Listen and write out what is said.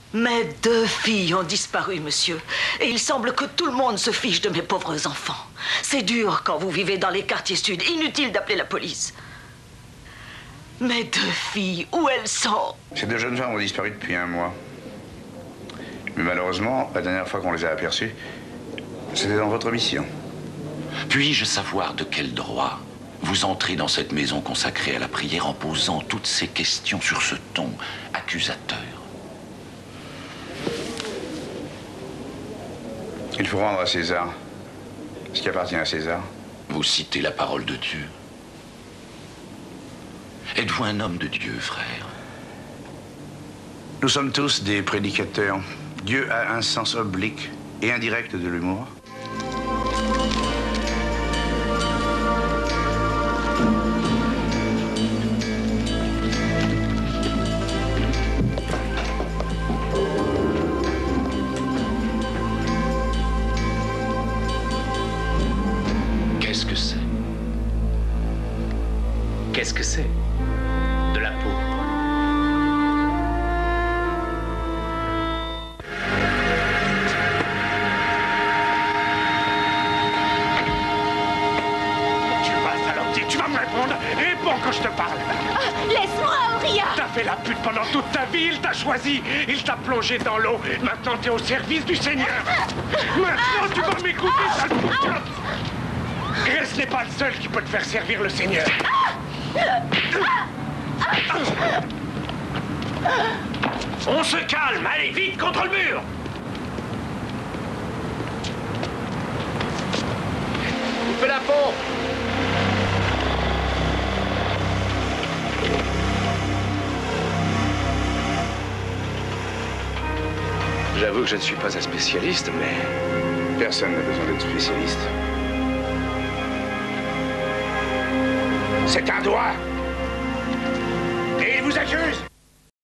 Mes 2 filles ont disparu, monsieur. Et il semble que tout le monde se fiche de mes pauvres enfants. C'est dur quand vous vivez dans les quartiers sud. Inutile d'appeler la police. Mes 2 filles, où elles sont? Ces 2 jeunes femmes ont disparu depuis 1 mois. Mais malheureusement, la dernière fois qu'on les a aperçues, c'était dans votre mission. Puis-je savoir de quel droit vous entrez dans cette maison consacrée à la prière en posant toutes ces questions sur ce ton accusateur? Il faut rendre à César ce qui appartient à César. Vous citez la parole de Dieu. Êtes-vous un homme de Dieu, frère? Nous sommes tous des prédicateurs. Dieu a un sens oblique et indirect de l'humour. Qu'est-ce que c'est? Qu'est-ce que c'est? De la peau. Tu vas, saloperie, tu vas me répondre. Réponds quand je te parle. Ah, laisse-moi, Auria! T'as fait la pute pendant toute ta vie, il t'a choisi. Il t'a plongé dans l'eau. Maintenant, t'es au service du Seigneur. Maintenant, tu vas m'écouter, sale pute. Grèce n'est pas le seul qui peut te faire servir le Seigneur. On se calme, allez vite contre le mur. Coupez la pompe. J'avoue que je ne suis pas un spécialiste, mais... Personne n'a besoin d'être spécialiste. C'est un doigt. Et il vous accuse.